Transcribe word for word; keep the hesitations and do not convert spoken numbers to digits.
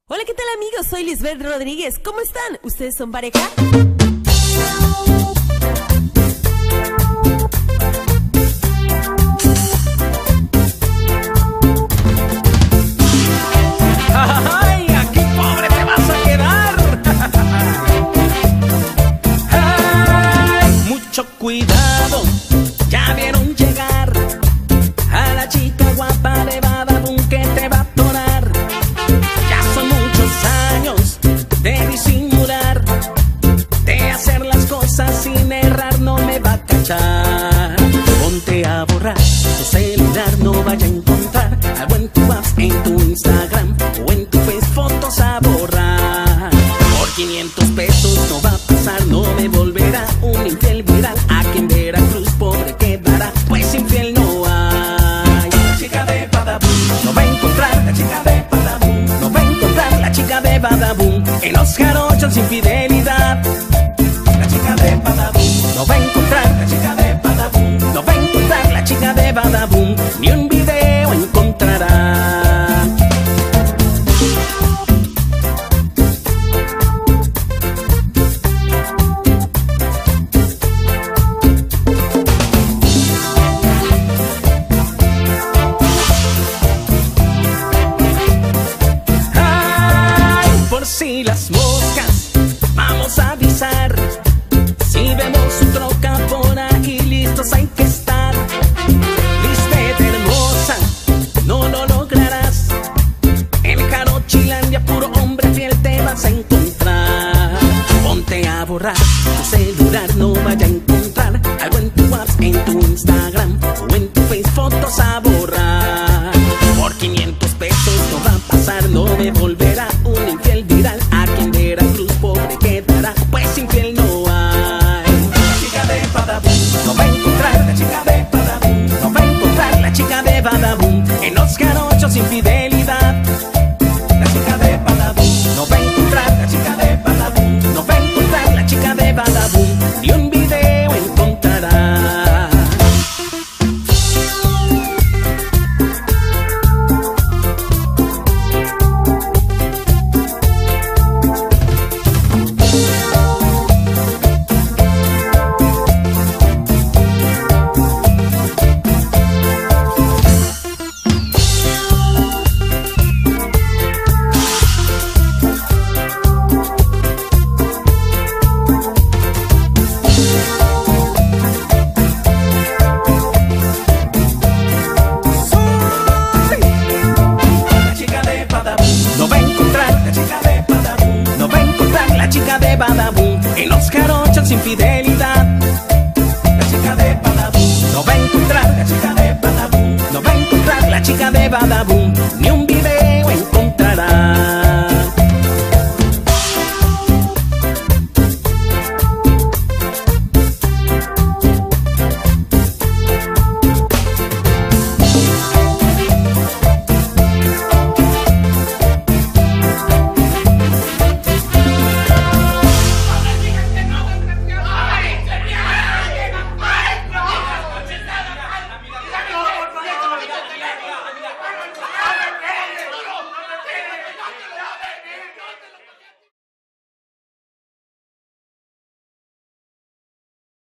Hola, ¿qué tal amigos? Soy Lisbeth Rodríguez. ¿Cómo están? ¿Ustedes son pareja? ¡Ay! Aquí pobre te vas a quedar. ¡Ay! Mucho cuidado, ya vieron llegar a la chica guapa de Badabun que te va a atorar. Ya son muchos años de disimular, de hacer las cosas sin errar, no me va a cachar. Ponte a borrar tu celular, no vaya a encontrar algo en tu app, en tu Instagram o en tu Face, fotos a borrar. Por quinientos pesos no va a pasar, no me volverá un infiel viral. Aquí en Veracruz pobre quedará, pues infiel no hay. La chica de Badabun no va a encontrar, la chica de Badabun no va a encontrar, la chica de Badabun en los jarochos sin fidelidad. La chica de Badabun no va a encontrar, la chica de Badabun no va a encontrar, la chica de Badabun ni un video encontrará. Ay, por si las moscas, vamos a avisar. Si vemos su troca por ahí, listos hay que estar. Lisbeth hermosa, no lo lograrás. En Jarochilandia puro hombre fiel te vas a encontrar. Ponte a borrar tu celular, no vaya a encontrar algo en tu app, en tu Instagram o en tu Face, fotos a borrar. Por quinientos pesos no va a pasar, no me volverá un infiel viral. Aquí en Veracruz pobre quedará, pues infiel no hay. La chica de Badabun no va a encontrar, la chica de Badabun no va a encontrar, la chica de Badabun en los jarochos sin fidelidad. La chica de Badabun no va a encontrar, la chica de Badabun no va a encontrar, la chica de Badabun ni un video encontrará. No va a encontrar, la chica de Badabun no va a encontrar, la chica de Badabun en los jarochos sin fidelidad. La chica de Badabun no va a encontrar, la chica de Badabun no va a encontrar, la chica de Badabun ni un